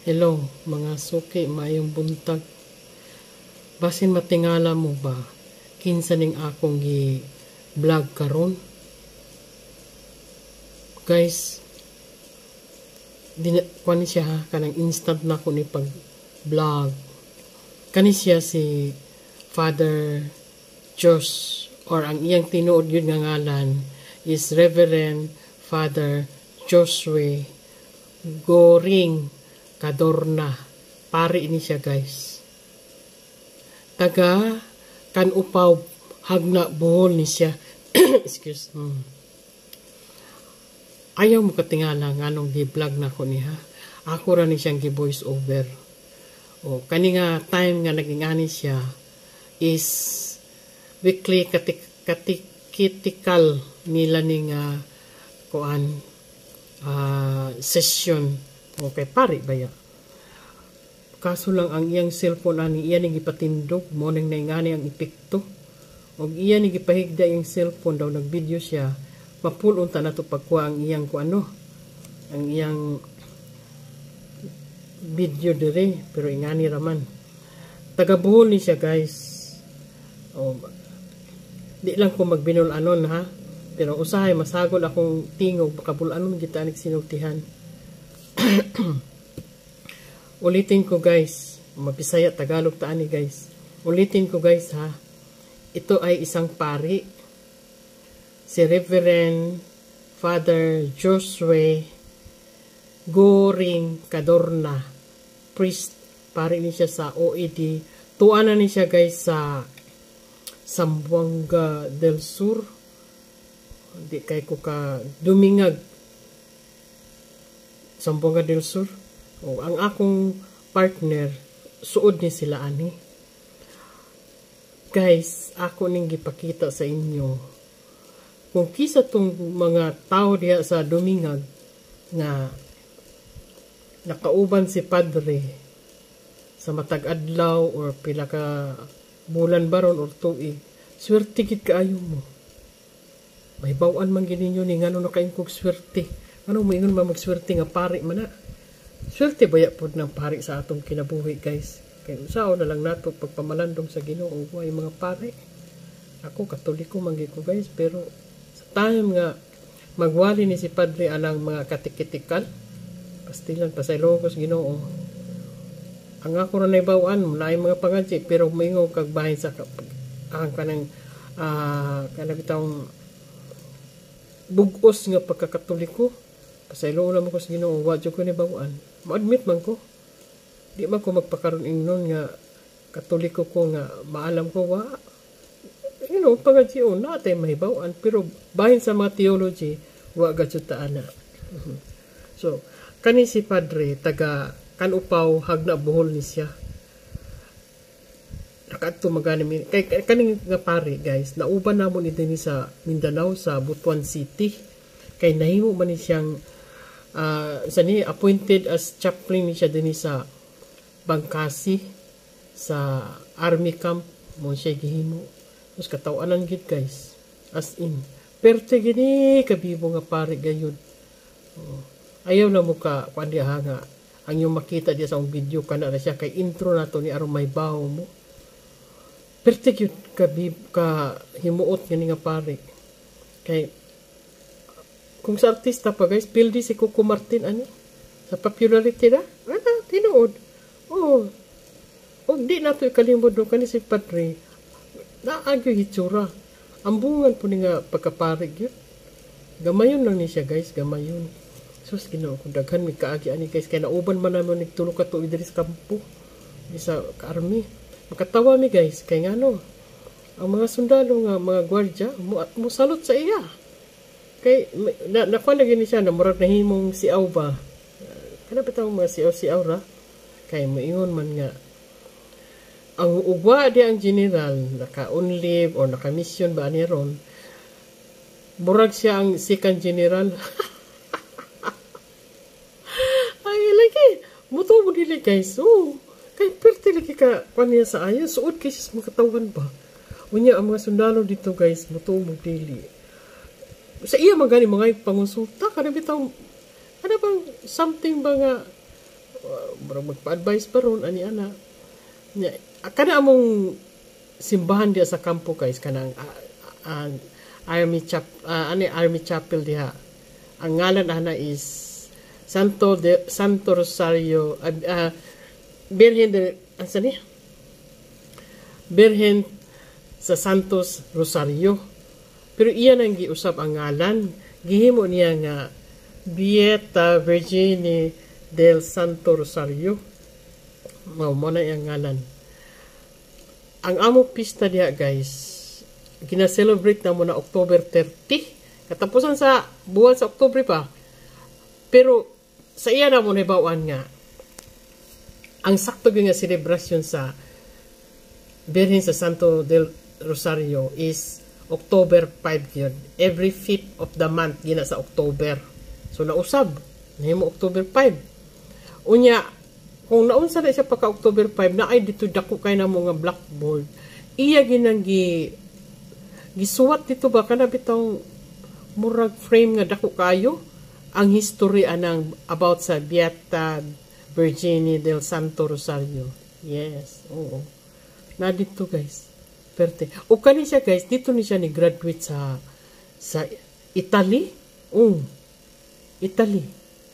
Hello, mga suki, mayong buntag. Basin matingala mo ba? Kinsa ning akong vlog karon? Guys, kani siya ha, kanang instant na ko ni pag-vlog. Kani siya si Father Josh, or ang iyang tinuod yun nga ngalan is Reverend Father Joshua Goring Cadorna. Pari ini siya, guys. Taga Kanupaw Hagna Bohol ni siya. Excuse me. Ayaw mo katingala nga nung gi-vlog na ko niya. Ako ra ni siyang gi-voice over. O kani nga time nga naging ani siya is weekly critical nila ni nga kuan session. Okay, pari ba ya? Kaso lang ang iyang cellphone ani iya ning ipatindog mo ning naingani ang epekto. Og iya ning gipahigda yung cellphone daw nagvideo siya. Mapulon ta nato pagkuha ang iyang kuano. Ang iyang video dire pero ingani raman. Taga Bohol ni siya, guys. O di lang ko magbinol anon ha. Pero usahay masagol akong tingog baka bulanon kita anik sinultihan. Ulitin ko, guys, Mabisaya Tagalog ta ani, guys. Ulitin ko, guys, ha. Ito ay isang pari, si Reverend Father Joshua Goring Cadorna, priest. Pari ni siya sa OED. Tuanan ni siya, guys, sa Zamboanga del Sur. Di kay ko ka Dumingag, Zamboanga del Sur. O, ang akong partner, suod ni sila ani. Guys, ako ning gipakita sa inyo kung kisa tong mga tao diha sa Dumingag nga nakauban si Padre sa matag adlaw or pila ka bulan baron or tuig. Swerte gid kaayo mo. May bawan man gid ninyo ni ngano nakaingkog swerte. Ano mo ingon magswerte nga pari man na. Swerte baya pod ng pari sa atong kinabuhi, guys. Kaya usaw na lang nato pagpamalandong sa Ginoo ay mga pari. Ako Katoliko man ko, guys, pero sa time nga magwali ni si Padre anang mga katikitikal, pastilan pasaylogos Ginoo. Ang ako ra naibawaan mo lain mga pangadji pero mingo kag bahin sa ang kanang kanang bitawng bugos nga pagkakatoliko. Pasaylo na mo ko sa Ginoo, wa jud ko ni bawaan. Ma-admit man ko. Di man ko magpakaroon ingnon nga Katoliko ko nga maalam ko wa. Pangadyo natin mahibawaan pero bahin sa mga theology wa gajud ta ana. So, kani si Padre taga Kanupaw Hagna Bohol ni siya. Nakadto magani kay kani nga pari, guys, nauban namon ni sa Mindanao sa Butuan City. Kay nahimo man ni siyang appointed as chaplain ni siya din sa Bangkasi sa army camp mo siya gihimo. Tapos katawanan gid, guys, as in perte gini kabibo nga pari gayud. Ayaw na mo ka kuan diha nga ang yung makita diya sa video kana na siya kay intro nato ni aron may bawo mo. Perte gyud ka himuot gani nga pari. Kay kung sa artista pa, guys, pildi si Coco Martin ani sa popularity na tinuod. Di nato ikalimod do kani si Padre naagyo hitsura ambungan po ni nga pagkapari gyud. Gamayon lang ni siya, guys, gamayon. Sus Ginoo ko daghan mi kaagi ani, guys, kay nauban man naman ni tulo ka tuig diri sa kampo sa army. Makatawa mi, guys, kay ngano ang mga sundalo nga mga gwardiya mo salot sa iya. Kay nakuha na gini siya na murag nahimong siaw ba. Kana bitaw mga siaw ra. Kay moingon man nga ang ugwa di ang general naka-on leave or naka-mission ba ni ron. Murag siya ang second general. Ay lagi muto mo dili, guys. Kay perte lagi ka kaniya sa ayo suod kay sa mga katawan ba. Unya ang mga sundalo dito, guys, muto mo dili. Sa iya magani mga pangonsulta kada bitaw ano bang something ba nga magpa-advise pa ron ani ana. Nya kada among simbahan diya sa kampo guys kanang Army Chapel diha. Ang ngalan ana is Santo Rosario Birhen Birhen sa Santos Rosario. Pero iyan ang giusap ang ngalan. Gihimo niya nga Beata Virgini del Santo Rosario. Mo na iyang ngalan. Ang amo pista diha guys, gina-celebrate na mo na October 30. Katapusan sa buwan sa October pa. Pero sa iya na mo nabawaan nga ang sakto nga celebration sa Birhen sa Santo del Rosario is October 5 yun. Every 5th of the month gina sa October. So nausab, nahimo October 5. Unya, kung naunsa na siya pagka October 5, na ay dito dako kay na mga blackboard. Iya ginang gisuwat dito ba kana bitong murag frame nga dako kayo ang history anang about sa Beata Virginie del Santo Rosario. Yes, oo. Na dito guys. Perte. O kani siya guys, dito ni siya ni graduate sa Italy. Italy.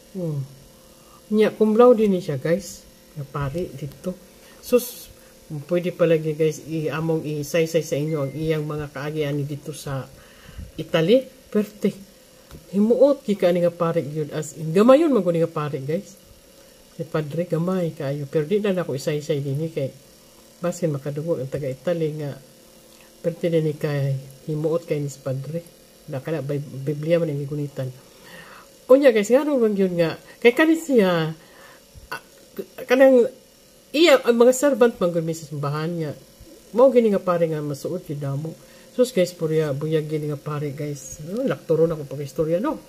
Nya cum laude ni siya guys. Nga pari dito. Sus, pwede palagi guys among isaysay sa inyo ang iyang mga kaagian ni dito sa Italy. Perte. Himuot kika ni nga pari yun as in. Gamayon man ko ni nga pari guys. Si Padre gamay kayo. Pero di na ako isaysay din kay basin makadugo ang taga Italy nga perte din ni kay himuot kay ni si Padre. Nakala Biblia man ang gigunitan. Unya guys, nga nung yun nga kay kanin siya kanang iya ang mga servant man gud sa simbahan niya. Mao gini nga pare nga masuod gid damo. Sus guys, buyag gini nga pare guys. Laktoro na ko pag istorya no.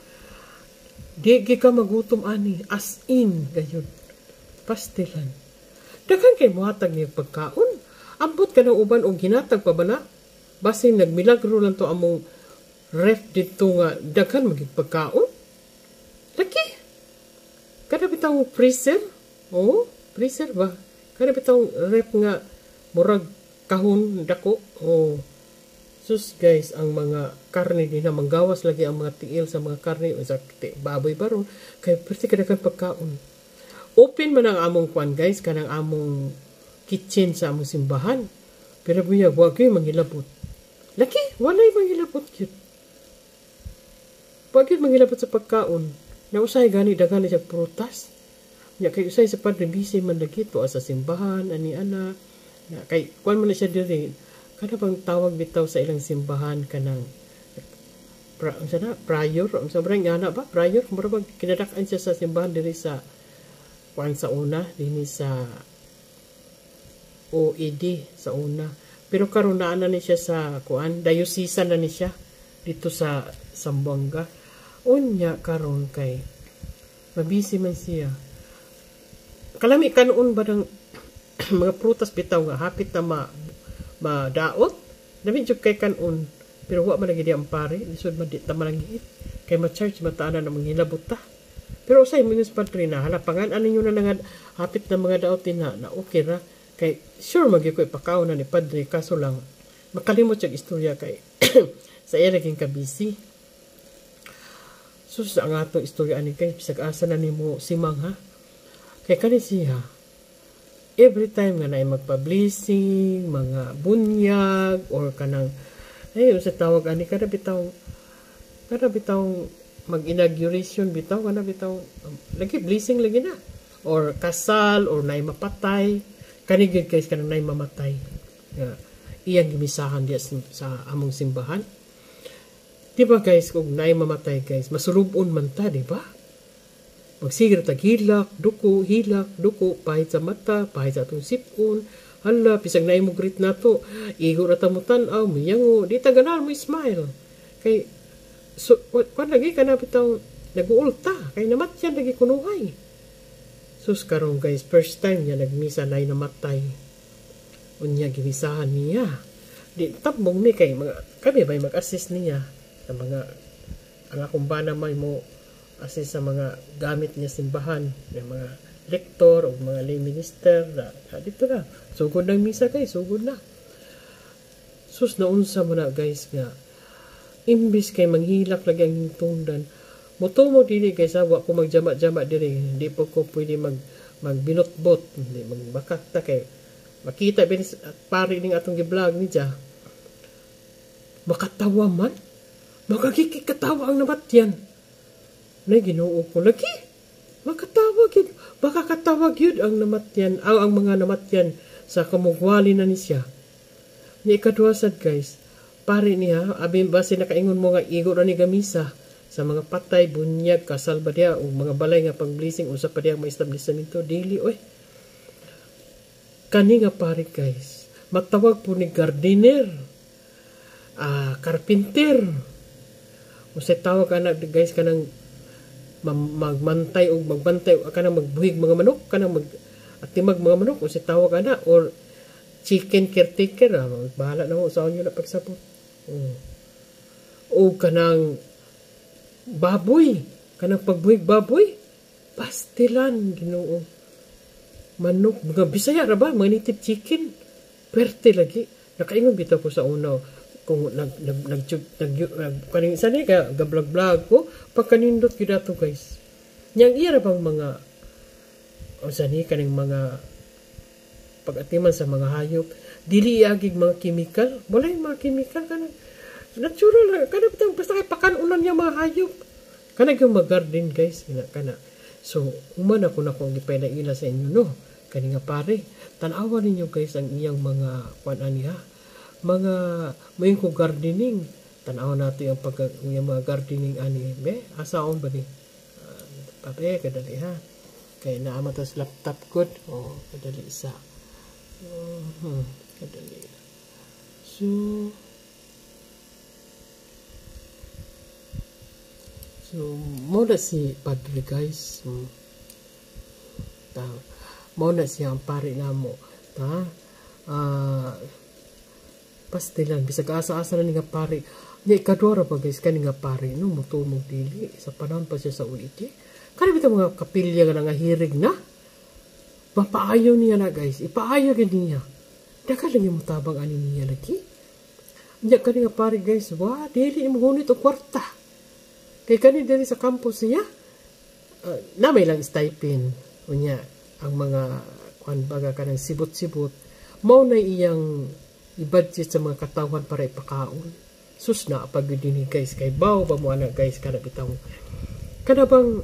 Di ka magutom ani as in gayon. Pastilan. Daghang kay muhatag ni pagkaon. Ambot ka ng uban o ginatag pa ba na? Basin nagmilagro lang to among ref dito nga daghan magig pagkaon. Laki. Kada bitang freezer? Oo, freezer ba? Kada bitang ref nga murag kahon dako. Oo. Sus guys, ang mga karne din na manggawas lagi ang mga tiil sa mga karne o sa baboy baron kay perti kadaghan pagkaon. Open man ang among kwan guys, kanang among kitchen sa among simbahan. Pero buya, wag kayo manghilabot. Laki, walay manghilabot yun. Wag kayo manghilabot sa pagkaon. Nausay gani, daghan na siya prutas. Nya kay usay sa Padre Bisi man lagi to sa simbahan, ani ana. Kay kwan man na siya diri. Kada bang tawag bitaw sa ilang simbahan kanang prior, ang sobrang ana ba? Prior, mura bang kinadak-an siya sa simbahan diri sa kuan sa una, dinhi sa OED sa una. Pero karon na ni siya sa kuan, diocese na ni siya dito sa Zamboanga. Unya karon kay mabisi man siya. Kalami kanon ba ng mga prutas bitaw nga hapit na madaot. Dami jud kay kanon. Pero wa man lagi di ampare, lisod man di ta malangit. Kay ma-charge mataanan na manghilabot ta. Pero usay minus Padre na halapangan ano nyo na nga hapit na mga daotin na okay ra. Kay sure magyo ko ipakaon na ni Padre kaso lang makalimot yung istorya kay sa iya naging kabisi. Sus ang atong istorya ani kay bisag asa na nimo simang ha. Kay kani siya every time nga na magpa-blessing, mga bunyag or kanang sa tawag ani kada bitaw mag-inauguration bitaw kana bitaw lagi blessing lagi na or kasal or nay mapatay kanigid guys kanang nay mamatay iyang gimisahan diya sa among simbahan. Diba guys kung nay mamatay guys masulubon man ta diba magsigir tag hilak duko pahit sa mata pahit sa atong sipon hala pisag nay mo greet nato igo ra ta mo tan-aw miyango di ta ganahan mo smile kay so, kung lagi ka na bitang nag-uulta, kay namatyan lagi kunuhay. Sus karong guys, first time niya nagmisa na namatay. Unya, gimisahan niya. Di, tabong ni kay, kami ba mag-assist niya sa mga, ang akong bana may mo assist sa mga gamit niya simbahan, yung mga lektor o mga lay minister na dito na. Sugod ng misa guys, sugod na. Sus naunsa mo na guys nga. Imbis kay manghilak lagi ang hingtungdan. Muto mo dili guys, wa ko magjama-jama diri. Hindi po ko pwede magbinotbot, hindi magbakak ta kay makita bin pari ning atong gi-vlog ni Ja. Makatawa man. Magagikikatawa ang namatyan. Nay Ginoo ko lagi. Makatawag yun. Baka katawag yun ang namatyan, ang mga namatyan sa kamugwali na ni siya. Ni ikaduwasad guys, pari niya, abin base nakaingon mo nga igo na ni gamisa sa mga patay, bunyag, kasal ba diya, o mga balay nga pang-blessing, usap pa diya ang ma-establishmento, daily, oy. Kani nga pari guys, matawag po ni gardener, carpenter, o sa tawag ka na guys, kanang magmantay o magbantay o kanang magbuhig mga manok, kanang atimag mga manok, o sa tawag ka na, or chicken caretaker, bahala na mo sa inyo na pagsapot. O kanang baboy, kanang pagbuhig baboy, pastilan, Ginoo. Manok, mga Bisaya ra ba, mga native chicken, pwerte lagi. Nakaingon bitaw ko sa una, kung kaning isa ni ka gablog-vlog ko pagkanindot gyud ato guys. Nyang iya ra bang mga unsa ni kaning mga pag-atiman sa mga hayop, dili agig mga chemical, walay mga chemical kanang natural kana bitang basta kay pakanunan niya mga hayop. Kana gyud mag-garden guys, kana. So, human ako na kung gipailaila sa inyo no. Kani nga pare, tan-awan ninyo guys ang iyang mga kuan niya. Mga mayon ko gardening, tanaw natin ang yung mga gardening ani be asaon ba ni pape kadali ha kay naa matas laptop good kadali isa kadali so mo na si padre guys mo na siya ang pare namo ta pastilan bisag asa-asa na nga pare nya ikadora pa guys kani nga pare no mutumog dili sa panahon pa siya sa uliti kani bitaw mga kapilya nga hirig na mapaayaw niya na guys ipaayaw gid niya daka lang yung mutabang ani niya lagi nya kani nga pare guys wa dili mo hunit og kwarta kay kani diri sa campus niya na may lang stipend unya ang mga kuan baga kanang sibot-sibot mao na iyang i-budget sa mga katawan para ipakaon. Sus na pag din guys kay baw ba mo ana guys kada bitaw. Kada bang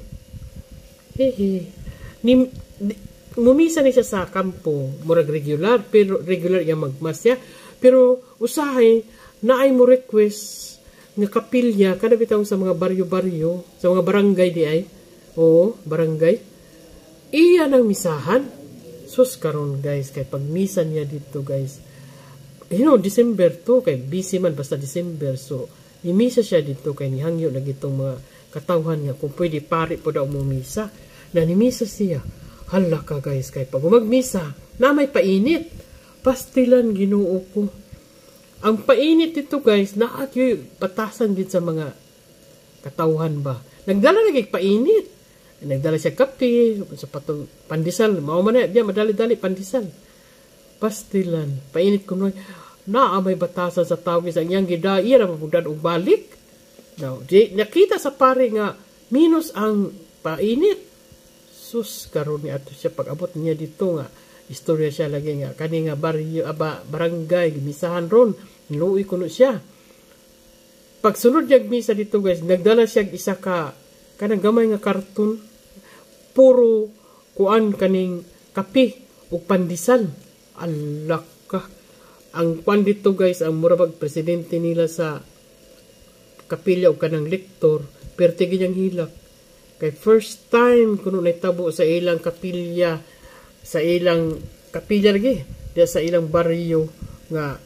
mumisa ni siya sa kampo murag regular pero regular iya magmasya pero usahay naay mo request nga kapilya kada bitaw sa mga baryo-baryo sa mga barangay di ay. Oo, barangay. Iya nang misahan. Sus karon guys kay pag misa niya dito guys. December to, kay busy man basta December. So, nimisa siya dito, kay nihangyo na itong mga katawhan nga. Kung pwede, pari po daw mumisa. Na nimisa siya. Hala ka guys, kay pag magmisa, na may painit. Pastilan, Ginoo ko. Ang painit dito guys, naagyo patasan din sa mga katawhan ba. Nagdala naging painit. Nagdala siya kape, sa patong pandesal. Mauman na, madali-dali pandesal. Pastilan, painit ko nun, may batasan sa tawag isang iyang gidaya na mabudan o balik. Now, nakita sa pare nga, minus ang painit. Sus, karon ni ato siya, pag-abot niya dito nga, istorya siya lagi nga, kani nga barangay, misahan ron, niluwi ko nun siya. Pagsunod niya misa dito guys, nagdala siya isa ka, kanang gamay nga karton, puro kuan kaning kape o pandesal. Alak ka. Ang kwan dito guys, ang murabag presidente nila sa kapilya o kanang lektor, perte ganyang hilak. Kay first time kuno naitabo sa ilang kapilya, sa ilang kapilya lagi, diya sa ilang baryo nga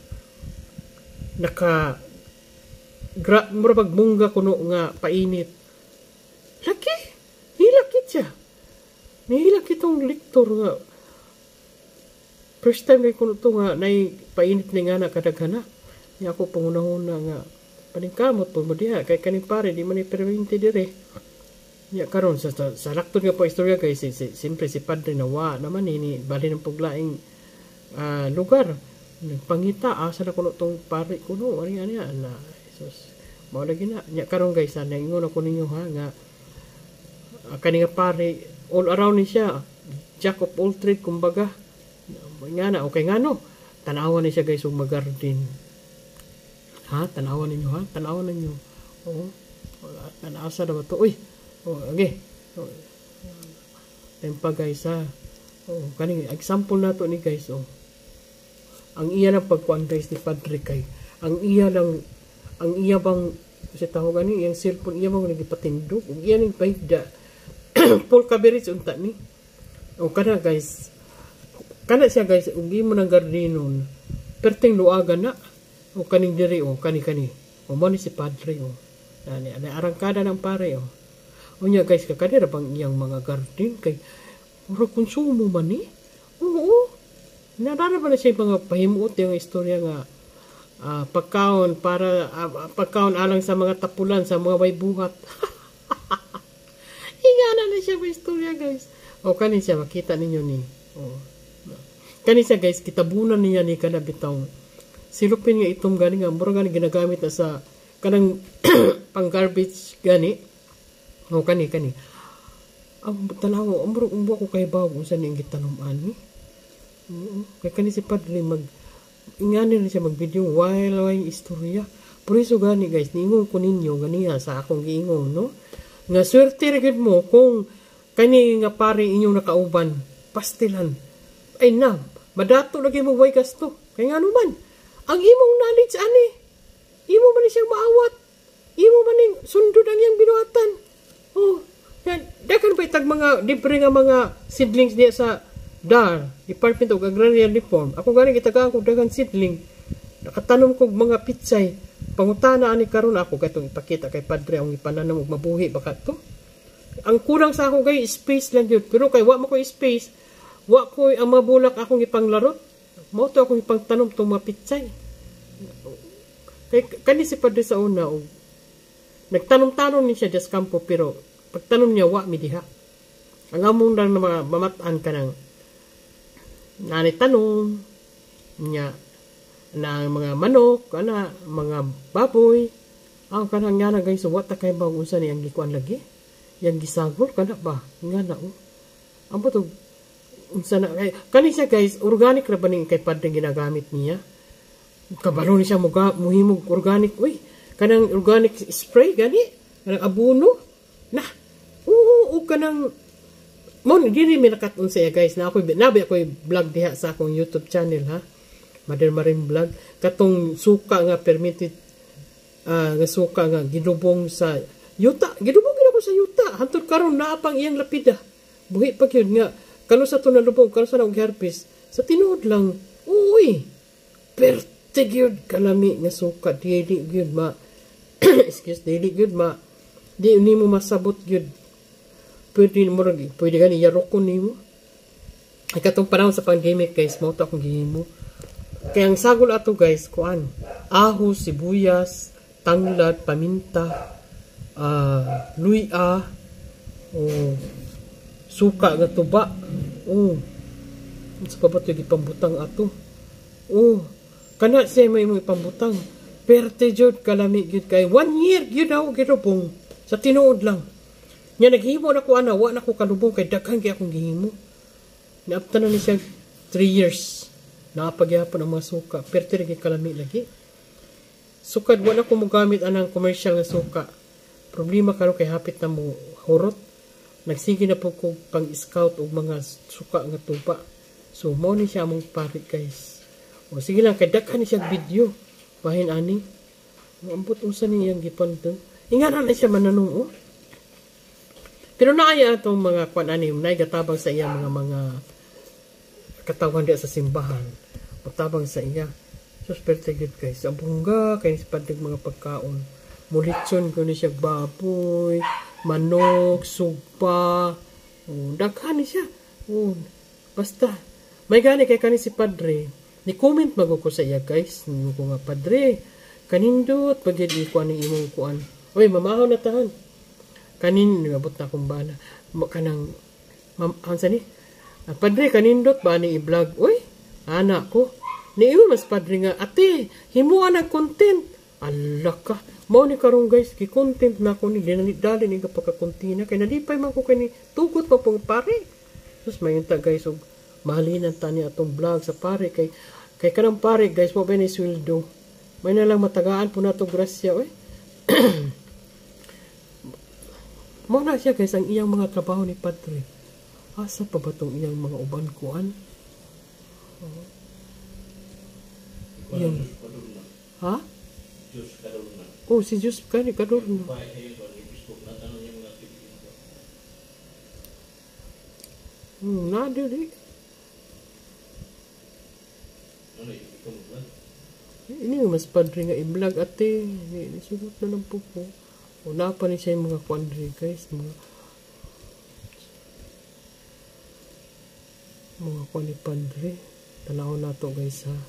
murabag mungga kuno nga painit. Laki, hilakit siya. Nihilak itong lektor nga. First time kay kuno to nga nay painit ni nga na kadaghana. Ni ako pangunahuna nga paningkamot po mo diha kay kaning pare di man ni perwente dire. Ya karon sa laktod nga po istorya guys, siyempre si Padre nawa naman ni bali ng puglaing lugar. Nagpangita asa na kuno tong pare kuno ani na Jesus. Mao lagi na nya karon guys, naingon ako ninyo ha nga kani nga pare all around ni siya. Jack of all trade kumbaga. Nga na okay nga no. Tanawan ni siya guys og magarden. Ha, tanawan ninyo ha, tanawan ninyo. Oo. Asa na ba to? Uy. Oh, okay. Oh. Tempa guys ha. Oh, kani example nato ni guys oh. Ang iya lang pagkuan guys ni Padre kay ang iya bang si tawag gani yung cellphone iya bang nagipatindog ug iya ning paigda full coverage unta ni o kana guys kana siya guys ug imo nang gardenon perting luaga na o kaning diri o kani o mo ni si Padre o ani arangkada ng pare o unya guys kakadira bang iyang mga garden kay puro konsumo man ni oo narara ba na siya mga pahimuot yung istorya nga pagkaon para pagkaon alang sa mga tapulan sa mga may buhat. Ingana na siya may istorya guys. O kanin siya makita ninyo ni. Kanin siya guys kitabunan niya ni kana bitaw. Silupin nga itom gani nga mura gani ginagamit na sa kanang pang garbage gani. O kani. Ang talaw umro ko kay bawo unsa ning gitanom ani. Kaya kani si Padre ingani na siya mag-video while istorya. Pero iso gani guys, niingon ko ninyo ganiya sa akong giingon, no? Nga swerte rin mo kung kani nga pare inyong nakauban, pastilan. Ay na, madato lagi mo way kasto. Kaya nga naman, ang imong knowledge ani, imo man siyang maawat, imo man ning sundod ang iyang binuhatan. Oh, dakan pa itag mga libre nga mga seedlings niya sa Department of Agrarian Reform. Ako gani gitagaan ko dagang seedling. Nakatanom ko mga pitsay. Pangutana ani karon ako katong ipakita kay Padre ang ipananam og mabuhi baka to. Ang kurang sa ako kay space lang yun. Pero kay wa mo ko space, wa ko ang mabulak akong ipanglarot. Mo to akong ipangtanom tong mga pitsay. Kay kani si Padre sa una og nagtanom-tanom ni siya just kampo pero pagtanom niya wa mi diha. Ang among lang na mamatan ka ng nanay tanong niya na mga manok, mga baboy. Ang kanang nga na guys, what kay ba unsa ni ang gikuan lagi? Yang gisagol kana ba? Nga na ang bato unsa na kani siya guys, organic ra ba ning kay Padre ginagamit niya? Kabalo ni siya muhimog organic. Uy, kanang organic spray gani, kanang abono. Na. Oo, kanang mo dili mi nakatun sa guys na ako nabi ako vlog diha sa akong YouTube channel ha. Mother Marin vlog katong suka nga permitted nga suka nga gidubong sa yuta. Gidubong gid ako sa yuta. Hantod karon naa pang iyang lapida. Buhi pa gyud nga kano sa to nalubong kano sa nang harvest sa tinuod lang. Uy. Perte gyud kalami nga suka dili gyud ma dili gyud ma di nimo masabot gyud. Pwede gani yarokon nimo. Ay katong panahon sa pandemic guys, mo to akong gihimo. Kaya ang sagol ato guys, kuan, ahos, sibuyas, tanglad, paminta, luya, suka nga tuba. Sa pabato yung ipambutang ato. Kana siya may ipambutang. Perte jud kalami jud kay 1 year gyud ako gidubong sa tinuod lang. Nya naghimo na ko wa na ko kalubong kay daghan kay akong gihimo. Naaptan na ni siya 3 years. Nakapagyapon ang mga suka. Perte rin kalami lagi. Sukad wala ko mogamit anang commercial na suka. Problema karon kay hapit na mo hurot. Nagsige na po ko pang-scout og mga suka nga tuba. So mao ni siya among pare guys. O sige lang kay daghan ni siya video. Bahin ani. Ambot unsa ni iyang gipantong. Ingana na siya mananong Pero naaya atong mga kuan-anim, naigatabang sa iya mga katawan diya sa simbahan. Magtabang sa iya. So, sperte good guys. Ang bungga, kaya sipadig mga pagkaon. Mulitson ko ni siya baboy, manok, sugpa. Daghan ni siya. Basta. May gani kay kani si Padre. Ni-comment mag ko sa iya guys. Nino ko nga Padre. Kanindot, pagid kuan ni imong kuan. Uy, mamahon na tahan. kanin abot na akong bana kanang ansa ni padre kanindot ba ni i-vlog uy anak ko niingon mas padre nga ate himuan ang content ala ka mao ni karon guys gi-content na ko ni dali ni kapagka-content kay nalipay man ko kani tugot pa pong pare sus mayunta guys og mahalinan tani atong vlog sa pare kay kanang pare guys mo ba ni sweldo may na lang matagaan po na to grasya oy mo na siya guys ang iyang mga trabaho ni padre asa pa ba tong iyang mga uban kuan yan ha oh si Diyos kani kadurno na dili ini mas padre nga i-vlog ate ni sugot na lang po po una pa ni siya yung mga quandary guys mga kuan ni padre tanaw na to guys ha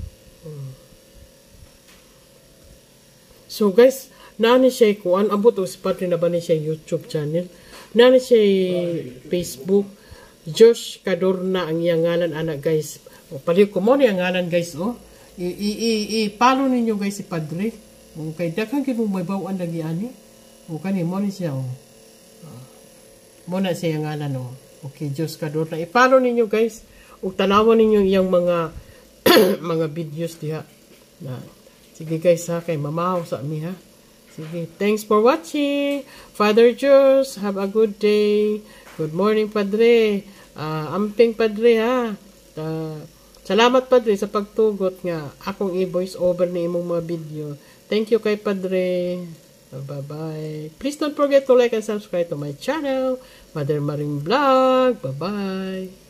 so guys nani siya kuan abot o si padre na ba ni siya YouTube channel nani siya Facebook Josh Cadorna ang iyang ngalan anak guys o pali ko mo ni ang ngalan guys i-follow ninyo guys si padre kay daghang gid mo may bawaan lagi ani o kani mo ni siya mo na siya ang ngalan okay Josh Cadorna i-follow ninyo guys ug tanawan ninyo iyang mga mga videos diha na sige guys ha kay mamahaw sa mi ha sige thanks for watching Father Josh have a good day good morning padre amping padre ha salamat padre sa pagtugot nga akong i-voice over ni imong mga video thank you kay padre bye bye please don't forget to like and subscribe to my channel Mother Maring Vlog bye bye